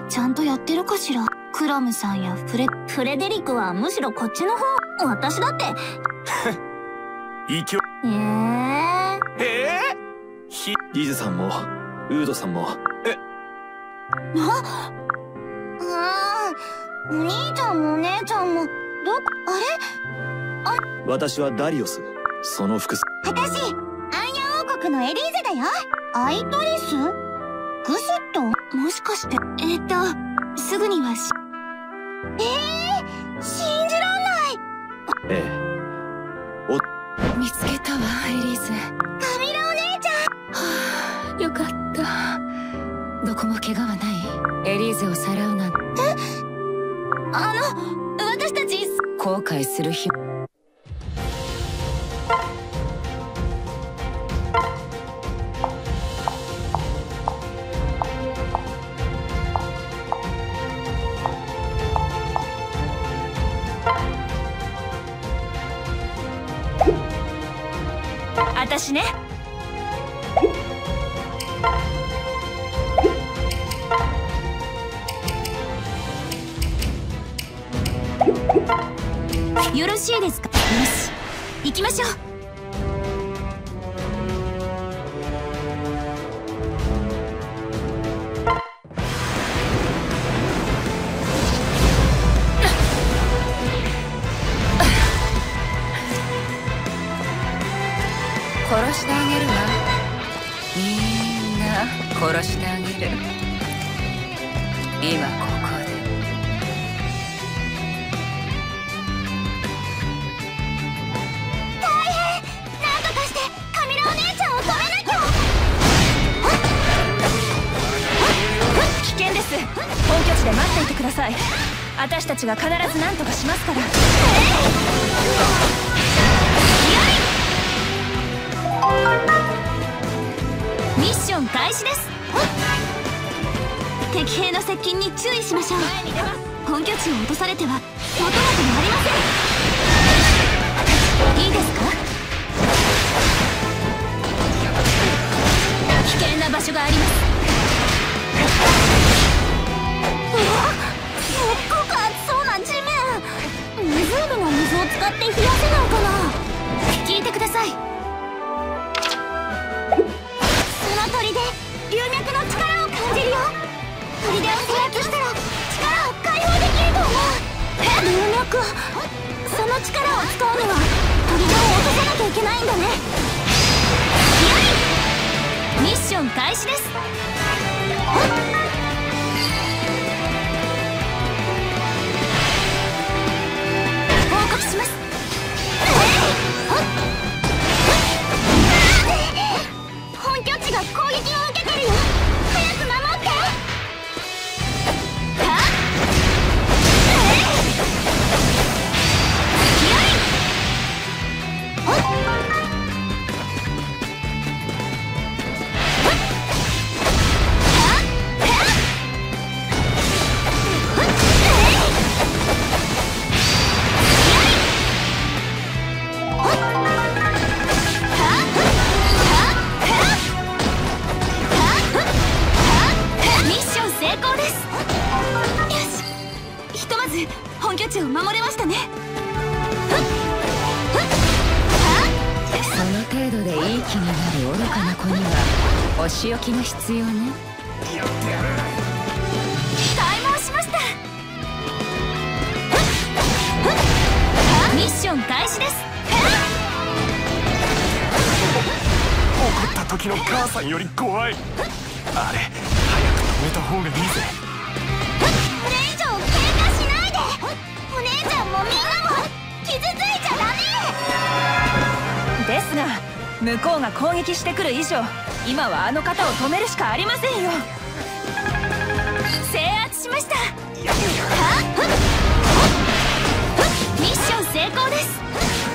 ちゃんとやってるかしら。クラムさんやフレデリックはむしろこっちの方。私だってリズさんもウードさんもお兄ちゃんもお姉ちゃんも私はダリオス。その服私、アンヤ王国のエリーゼだよ。アイトリス？グシット？もしかして、すぐには信じらんない。 ええ。 見つけたわ、エリーゼ。 カミラお姉ちゃん。よかった。どこも怪我はない？エリーゼをさらうなんて。 私たち後悔する日。 私ね。よろしいですか。よし、行きましょう。 殺してあげるわ。みんな殺してあげる。今ここで。 大変！なんとかしてカミラお姉ちゃんを止めなきゃ。危険です。本拠地で待っていてください。私たちが必ず何とかしますから。ミッション開始です。敵兵の接近に注意しましょう。本拠地を落とされては元も子もありません。いいですか。危険な場所があります。うわっ、すっごく熱そうな地面。湖の水を使って冷やせないかな。聞いてください。砦、龍脈の力を感じるよ。砦を制圧したら力を解放できると思う。龍脈、その力を使うには砦を落とさなきゃいけないんだね。ミッション開始です。報告します。本拠地が攻撃を受けてるよ。早く守って。本拠地を守れましたね。 その程度でいい気になる愚かな子にはお仕置きが必要ね。 開門しました。ミッション開始です。 怒った時の母さんより怖い。あれ、早く止めた方がいいぜ。 これ以上喧嘩しないで。お姉ちゃんもみんなも傷ついちゃダメですが、向こうが攻撃してくる以上、今はあの方を止めるしかありませんよ。制圧しました。ミッション成功です。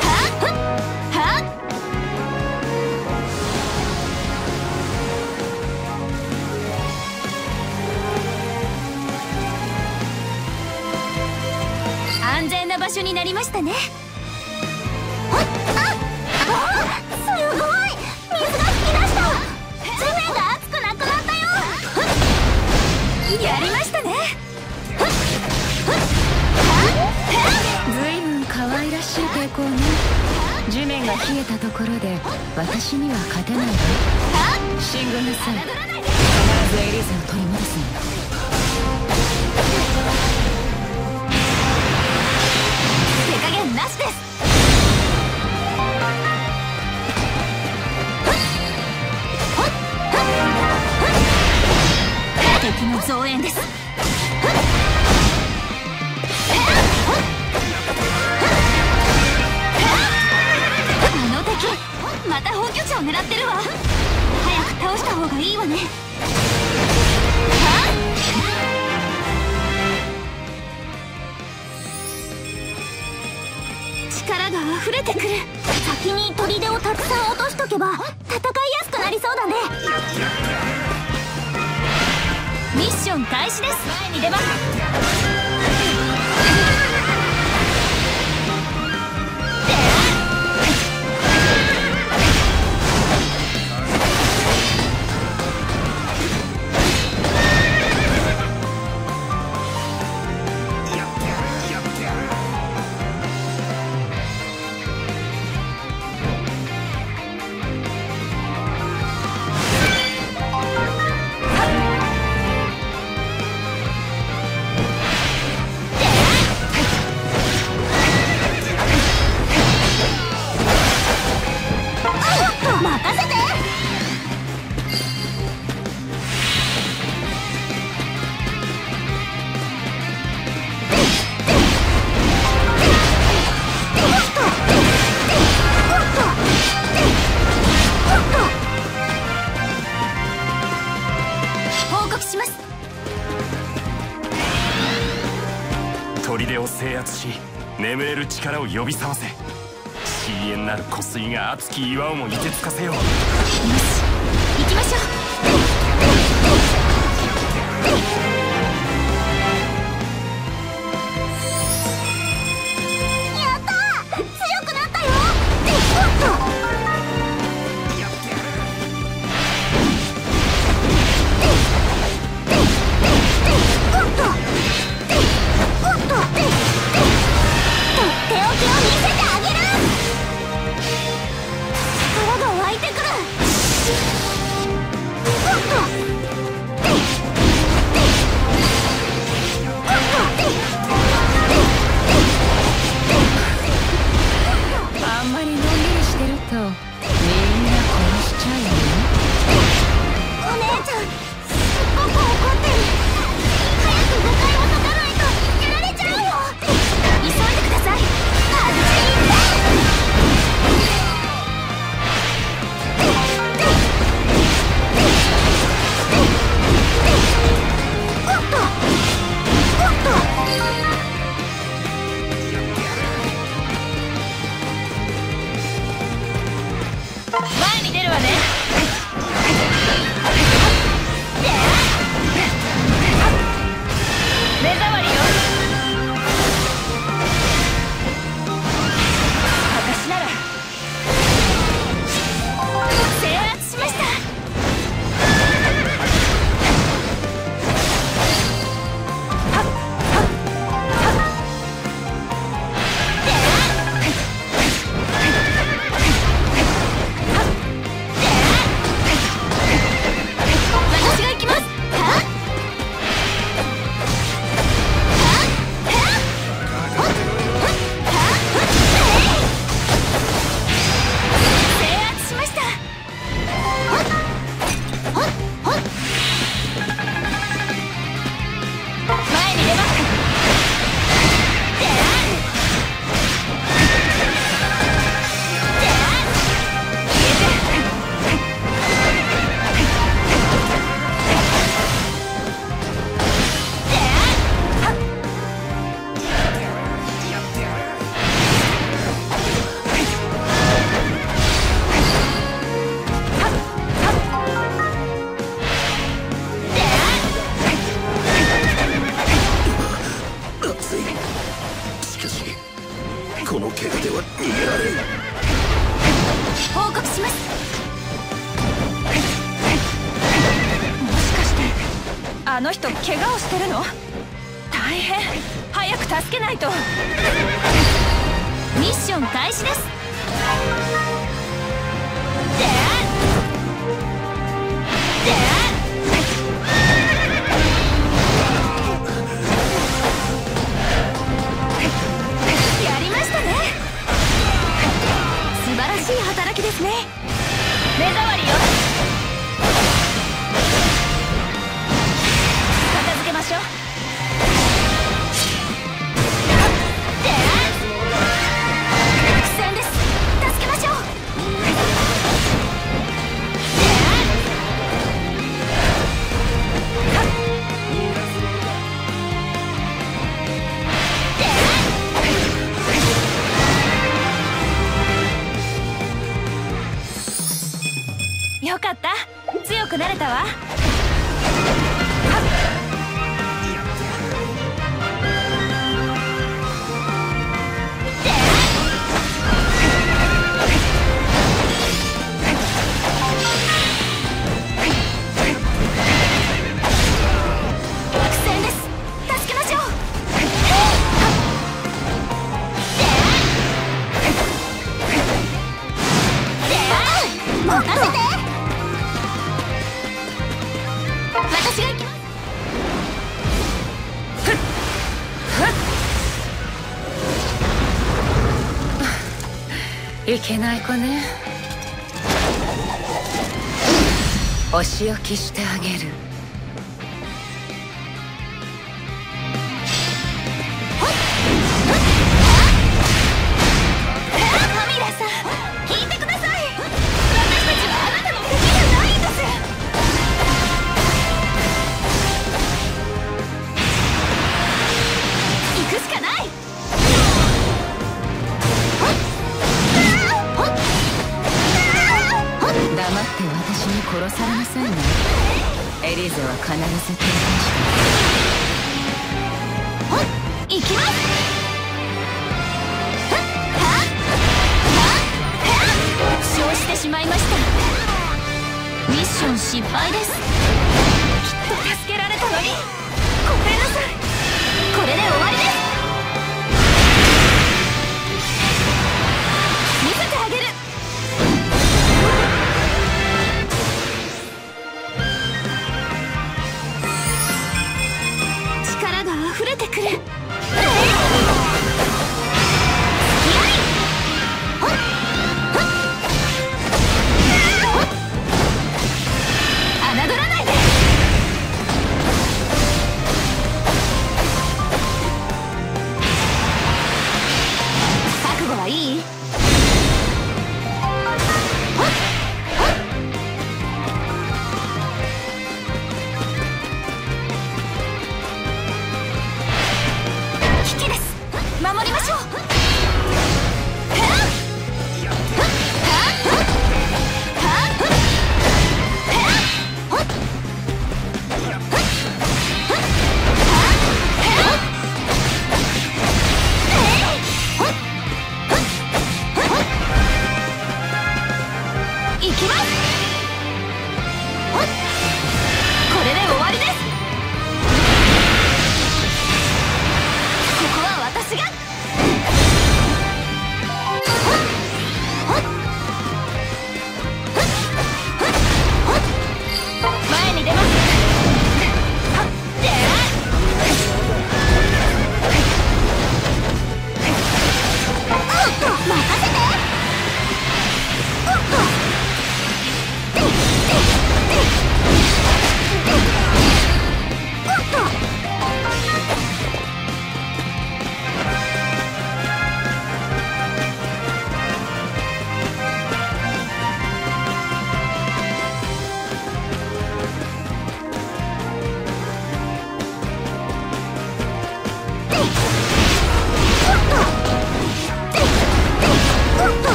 安全な場所になりましたね。すごい、水が噴き出した。地面が熱くなくなったよ。やりましたね。 が冷えたところで私には勝てないわ。進軍なさい。必ずエリーゼを取り戻すのよ。 手加減なしです。敵の増援です。あの敵また本拠地を狙ってるわ。早く倒した方がいいわね。力が溢れてくる。先に砦をたくさん落としとけば戦いやすくなりそうだね。ミッション開始です。前に出ます。 砦を制圧し眠れる力を呼び覚ませ。深淵なる湖水が熱き岩をも凍てつかせよう。よし行きましょう。やったー、強くなったよ。 あんまりのんびりしてるとみんな殺しちゃうよね。 お姉ちゃんすっごく怒ってる。早く誤解を解かないとやられちゃうよ。急いでください。あっち行って。前に出るわね。目障りよ。私なら制圧しました。私が行きます。制圧しました。前に出ます。 しかしこの怪我では逃げられん。 報告します。もしかしてあの人怪我をしてるの？大変。早く助けないと。ミッション開始です。 やりましたね。素晴らしい働きですね。目障りよ。片付けましょう。苦戦です。助けましょう。よかった。強くなれたわ。苦戦です。助けましょう。任せて。私が行きます。 いけない子ね。お仕置きしてあげる。 カミラさん、聞いてください。私たちはあなたの敵じゃないんです。行くしかない。 黙って私に殺されなさいね。エリーゼは必ず手行きます。負傷してしまいました。ミッション失敗です。きっと助けられたのにごめんなさい。これで終わりです。見せてあげる。力が溢れてくる。侮らないで。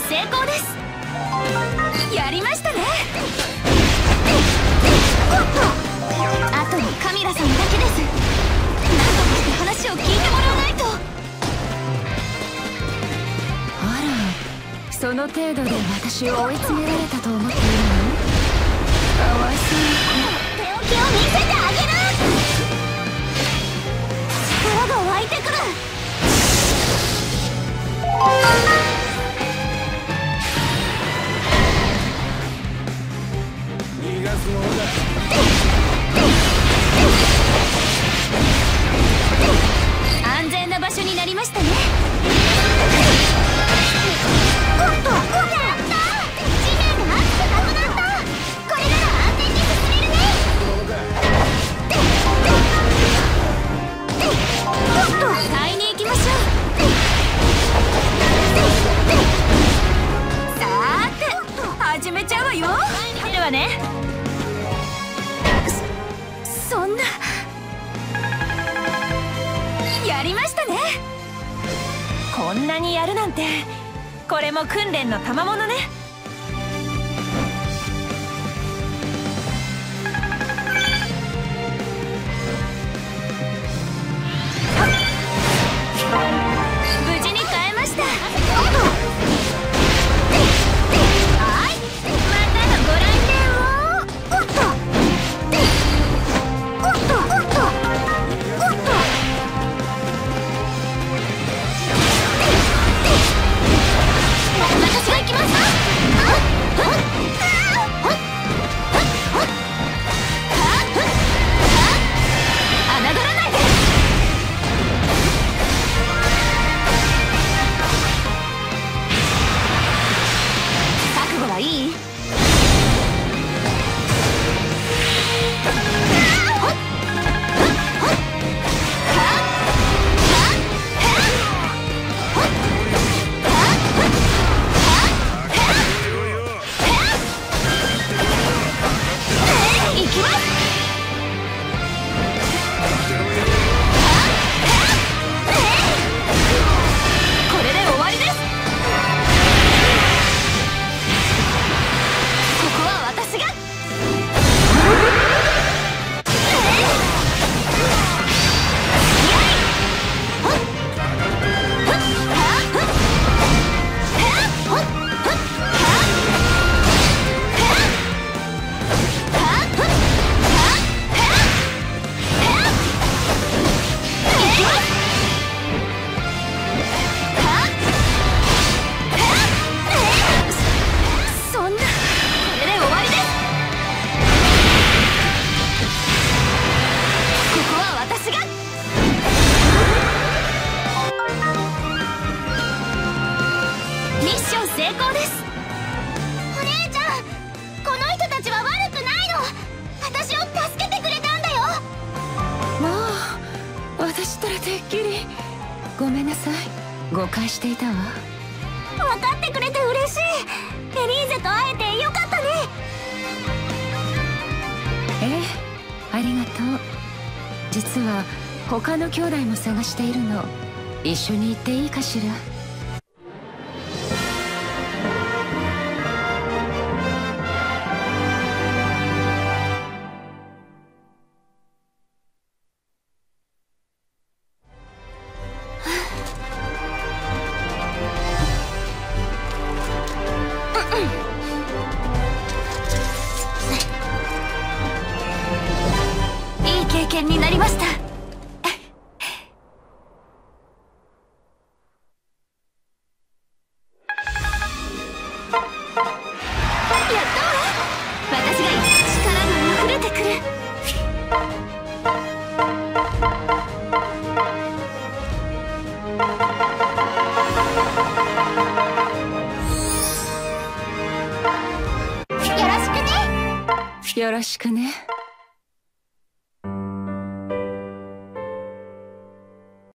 成功です。やりましたね。あとはカミラさんだけです。何とかして話を聞いてもらわないと。 あら、その程度で私を追い詰められたと思っているの？かわいそうに。 手置きを見せてあげる。力が湧いてくる。 逃がすものだ。 安全な場所になりましたね。おっと、やった。地面が熱くなくなった。これなら安全に進めるね。おっと、買いに行きましょう。さーて、始めちゃうわよ。ではね。そんな。やりましたね。こんなにやるなんて、これも訓練の賜物ね。無事に変えました。はい、またのご来店を。おっとおっとおっとおっと。私が行きます。侮らないで。覚悟はいい？行きます。これで終わりです。ここは私が。そんな、これで終わりです。ここは私が。ミッション成功です。お姉ちゃん、この人たちは悪くないの。私を助けてくれたんだよ。 もう私ったらてっきり。ごめんなさい、誤解していたわ。 分かってくれて嬉しい。エリーゼと会えてよかったね。 ええ、ありがとう。実は他の兄弟も探しているの。一緒に行っていいかしら？ いい経験になりました。やったわ。私が力が溢れてくる。よろしくね。 よろしくね。